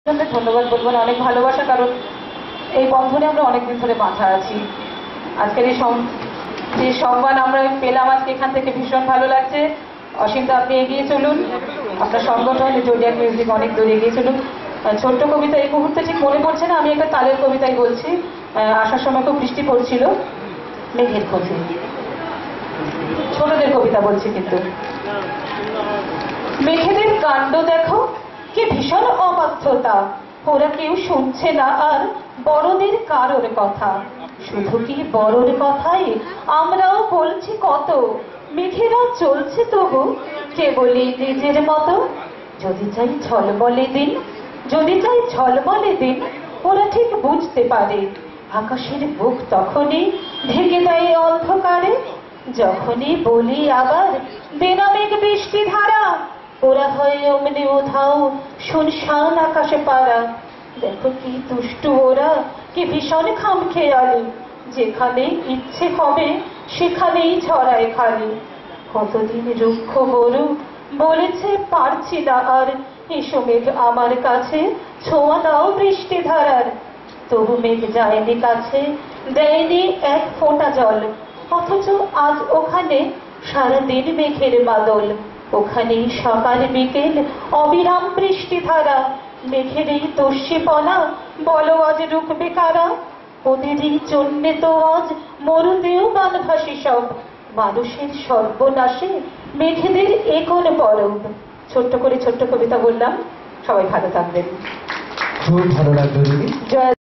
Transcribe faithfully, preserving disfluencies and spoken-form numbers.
ধন্যবাদ বলবো না, অনেক ভালোবাসা, কারণ এই বন্ধনে আমরা অনেকদিন ধরে বাঁধা আছি। আজকের এই যে সম্মান আমরা পেলাম আজকে এখান থেকে ভীষণ ভালো লাগছে। অসীমদা, আপনি এগিয়ে চলুন, আপনার সংগঠন জোডিয়াক মিউজিক অনেক দূর এগিয়ে চলুন। ছোট্ট কবিতা এই মুহূর্তে ঠিক মনে পড়ছে না, আমি একটা তালের কবিতাই বলছি। আসার সময় খুব বৃষ্টি পড়ছিল, মেঘের খোঁজে, ছোটদের কবিতা বলছি কিন্তু। মেঘেদের কাণ্ড দেখো, কি ভীষণ অবাধ্যতা, ওরা কেউ শুনছে না আর বড়দের কারোর কথা। শুধু কি বড়র কথাই আমরাও বলছি কত, মেঘেরা চলছে তবু কেবলই নিজের মতো। যদি চাই ঝলমলে দিন, যদি চাই ঝলমলে দিন, ওরা ঠিক বুঝতে পারে আকাশের বুক তখনই ঢেকে দেয় অন্ধকারে। যখনই বলি আবার বেনামেঘ বৃষ্টি ধারা, ওরা হয় অমনি উধাও শুনশান আকাশে পারা। দেখো কি দুষ্টু ওরা, কি ভীষণ খাম খেয়ালি, যেখানে ইচ্ছে হবে সেখানেই ছড়ায় খালি। কতদিন রুক্ষ বরু বলেছে পারছি না আর, এসো মেঘ আমার কাছে ছোঁয়া দাও বৃষ্টি ধারার। তবু মেঘ যায়নি কাছে, দেয়নি এক ফোঁটা জল, অথচ আজ ওখানে সারাদিন মেঘের বাদল। ওখানেই সকাল বিকেল অবিরাম বৃষ্টি ধারা। মেঘের এই তস্যিপনা বলো আজ রুখবে কারা? ওদেরই জন্যে তো আজ মরুতেও বানভাসী সব, মানুষের সর্বনাশে মেঘেদের একন পরব। ছোট্ট করে ছোট্ট কবিতা বললাম, সবাই ভালো থাকবেন। খুব ভালো লাগলো দিদি। জয়